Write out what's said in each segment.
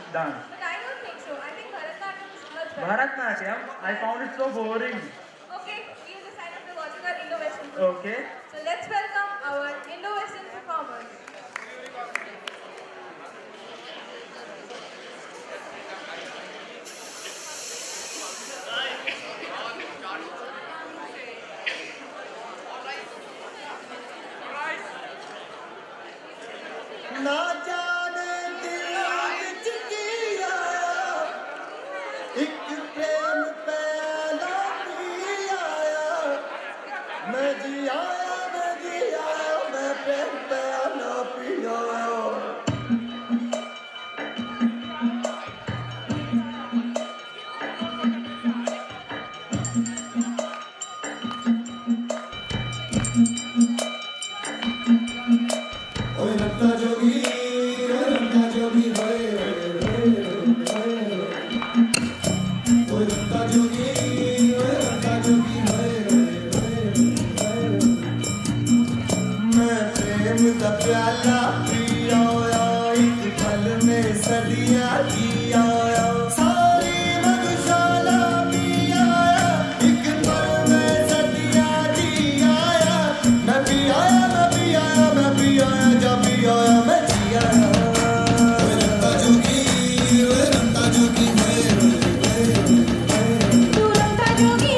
dance? But I don't think so. I think Bharatanatyam is much better. Bharatanatyam? I found it so boring. Okay, we have decided to watching our Indo Western. Okay. So let's welcome our Indo Western performers. ना जाने दिल विच की आया एक प्रेम पहला भी आया मैं जी आया मैं प्रेम पहला भी आया ओए रत्ता जोगी होए ओए रत्ता जोगी होए मैं प्रेम दा प्याला पिया एक पल में सदियां जिया सारी मधुशाला पिया एक पल में सदियां जिया मैं भी आया जब भी आया मैं जिया ओए रत्ता जोगी होए तू रत्ता जोगी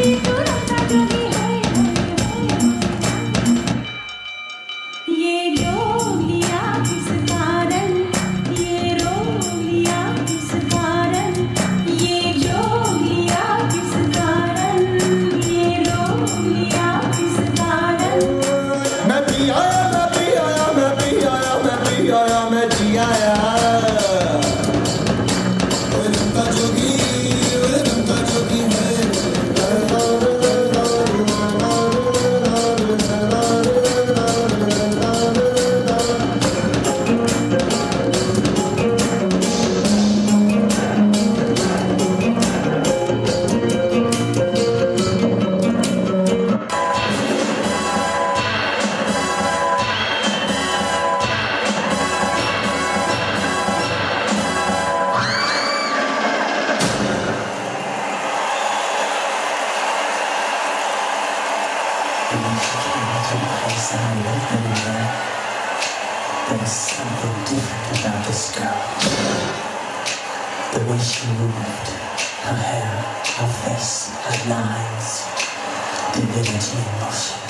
ये रोग लिया किस कारण ये रोग लिया किस कारण ये रोग लिया किस कारण ये रोग लिया किस कारण मैं भी आया मैं जिया ओए रत्ता जोगी There's something different about this girl. The way she moved, her hair, her face, her lines, divinity in motion.